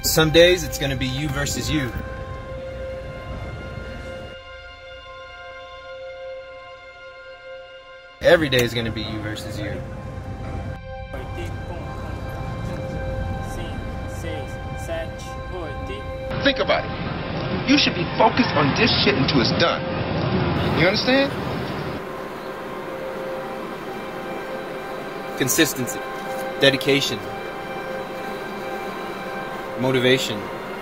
Some days it's going to be you versus you. Every day is going to be you versus you. Think about it. You should be focused on this shit until it's done. You understand? Consistency, dedication, motivation.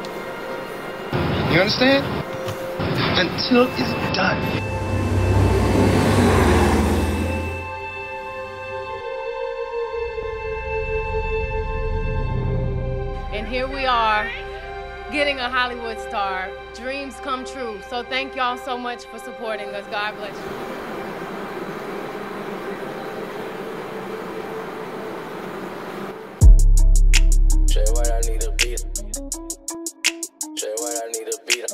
You understand? Until it's done. And here we are, getting a Hollywood star. Dreams come true. So thank y'all so much for supporting us. God bless you. What I need a beat. What I need a beat.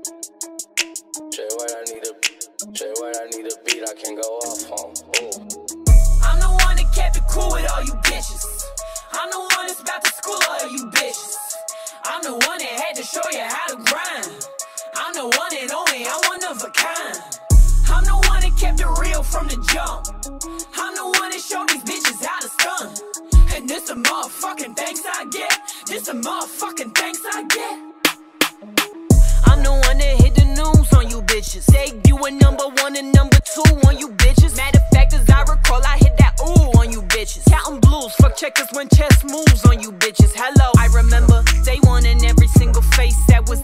What I need a what I need a beat. I can go off on. Ooh. I'm the one that kept it cool with all you bitches. I'm the one that's about to school all you bitches. I'm the one that had to show you how to grind. I'm the one and only, I'm one of a kind. I'm the one that kept it real from the jump. I'm the one that showed these bitches how to stun. And this the motherfucking thanks I get. This the motherfucking thanks I get. I'm the one that hit the news on you bitches. Say you were #1 and #2 on you bitches. Matter of fact, as I recall, I hit that ooh on you bitches. Counting blues, fuck checkers when chess moves on you bitches. Hello, I remember day one and every single face that was